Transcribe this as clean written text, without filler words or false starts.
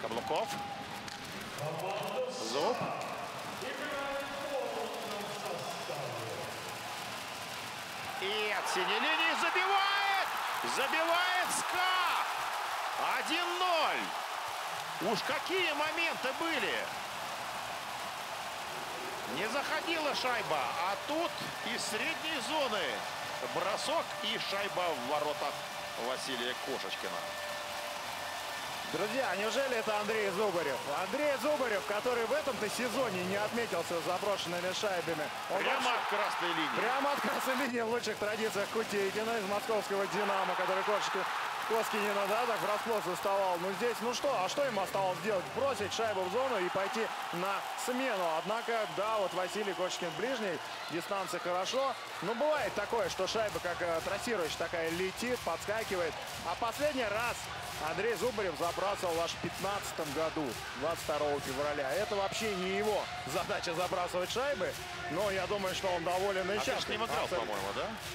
Каблуков. Зуб. И от синей линии забивает! Забивает СКА! 1-0. Уж какие моменты были! Не заходила шайба, а тут из средней зоны бросок и шайба в воротах Василия Кошечкина. Друзья, неужели это Андрей Зубарев? Андрей Зубарев, который в этом-то сезоне не отметился заброшенными шайбами. Прямо от красной линии. Прямо от красной линии в лучших традициях Кутейкина из московского «Динамо», который Коскинина, да, так врасплох заставал. Ну здесь, ну что, а что им осталось делать? Бросить шайбу в зону и пойти на смену. Однако, да, вот Василий Кошечкин ближний, дистанция хорошо. Но бывает такое, что шайба, как трассирующая такая, летит, подскакивает. А последний раз Андрей Зубарев забрасывал аж в 2015 году, 22 февраля. Это вообще не его задача забрасывать шайбы. Но я думаю, что он доволен и ты сейчас. с ним играл, по-моему, да?